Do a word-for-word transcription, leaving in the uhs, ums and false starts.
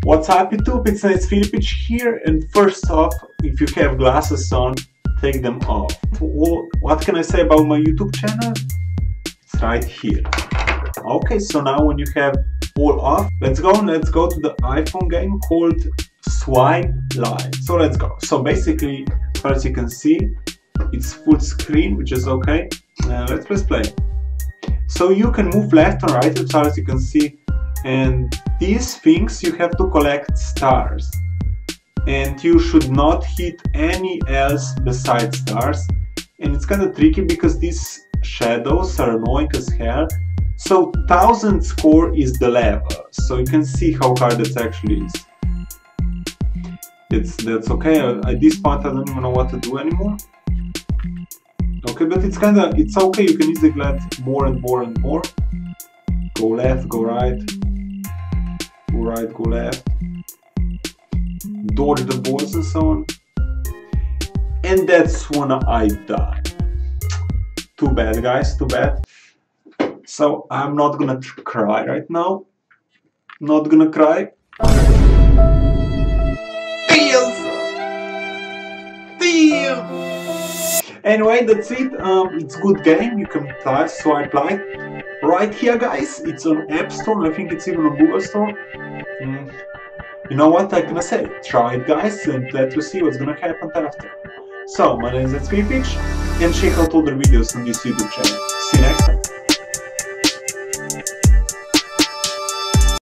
What's up YouTube, it's Nice Filipich here, and first off, if you have glasses on, take them off. What can I say about my YouTube channel? It's right here. Okay, so now when you have all off, let's go, let's go to the iPhone game called Swipe Live. So let's go. So basically, as far as you can see, it's full screen, which is okay. Uh, let's press play. So you can move left and right as far as you can see, and these things you have to collect stars, and you should not hit any else besides stars. And it's kind of tricky because these shadows are annoying as hell. So thousand score is the level, so you can see how hard it actually is. It's that's okay. At this point I don't even know what to do anymore. Okay, but it's kind of it's okay. You can easily get more and more and more. Go left, go right. Go right, go left, dodge the balls and so on. And that's when I die. Too bad, guys, too bad. So I'm not gonna cry right now. Not gonna cry. Feels. Feels. Anyway, that's it. Um, it's a good game. You can try Swipe Live. Right here, guys, it's on App Store. I think it's even on Google Store. Mm. You know what I'm gonna say? Try it, guys, and let us see what's gonna happen after. So, my name is Nice Filipich, and check out other videos on this YouTube channel.